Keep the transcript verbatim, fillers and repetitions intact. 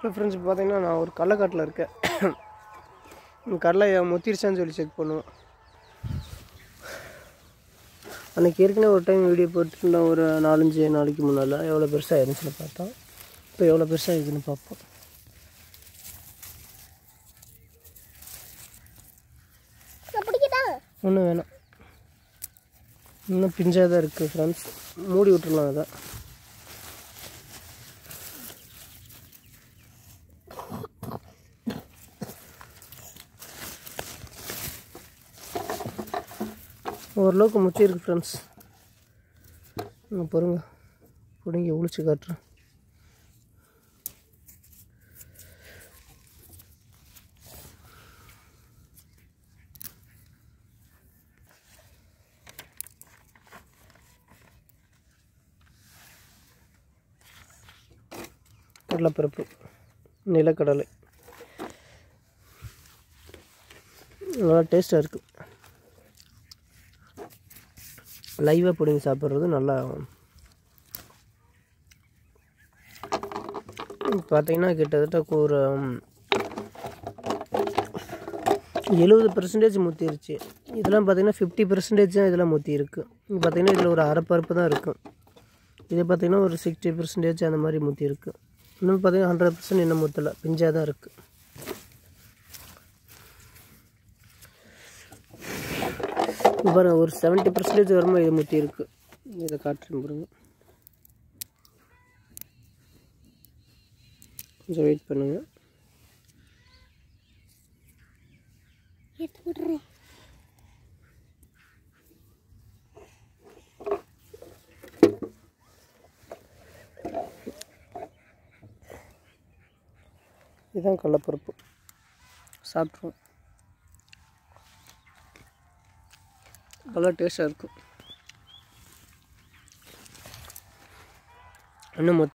இப்போ ஃப்ரெண்ட்ஸ் பார்த்தீங்கன்னா நான் ஒரு கடலக்காட்டில் இருக்கேன். கடலை முத்திருச்சான்னு சொல்லி செக் பண்ணுவோம். அன்றைக்கி ஏற்கனவே ஒரு டைம் வீடியோ போட்டுருந்தோம், ஒரு நாலஞ்சு நாளைக்கு முன்னால். எவ்வளோ பெருசாக இருந்துச்சுன்னு பார்த்தோம். இப்போ எவ்வளோ பெருசாக இருக்குதுன்னு பார்ப்போம். ஒன்றும் வேணாம், இன்னும் பிஞ்சாக தான் இருக்குது ஃப்ரெண்ட்ஸ். மூடி விட்டுருலாம் அதை. ஓரளவுக்கு முத்தி இருக்குது ஃப்ரெண்ட்ஸ். நான் பாருங்க, பிடிங்க உளிச்சு காட்டுறேன். கடலைப்பருப்பு, நிலக்கடலை நல்லா டேஸ்ட்டாக இருக்குது. லைவாக பிடிங்கி சாப்பிட்றது நல்லா. பார்த்தீங்கன்னா கிட்டத்தட்ட ஒரு எழுபது பர்சன்டேஜ் முத்திருச்சு. இதெல்லாம் பார்த்தீங்கன்னா ஃபிஃப்டி பர்சன்டேஜ் தான் இதெல்லாம் முத்தி இருக்குது. பார்த்தீங்கன்னா இதில் ஒரு அரை பருப்பு தான் இருக்கும். இது பார்த்திங்கன்னா ஒரு சிக்ஸ்டி பர்சன்டேஜ் அந்த மாதிரி முத்தி இருக்குது. இன்னும் பார்த்தீங்கன்னா ஹண்ட்ரட் பர்சன்ட் இன்னும் முத்தலை, பிஞ்சாக தான் இருக்குது. பாருங்க, ஒரு செவன்ட்டி பர்சன்டேஜ் வரும்போது இது முத்தி இருக்குது. இதை காட்டுறேன் பாருங்க, கொஞ்சம் வெயிட் பண்ணுங்க. இதுதான் கடலைப்பருப்பு. சாப்பிட்ருவோம், நல்லா டேஸ்ட்டாக இருக்கும். இன்னும்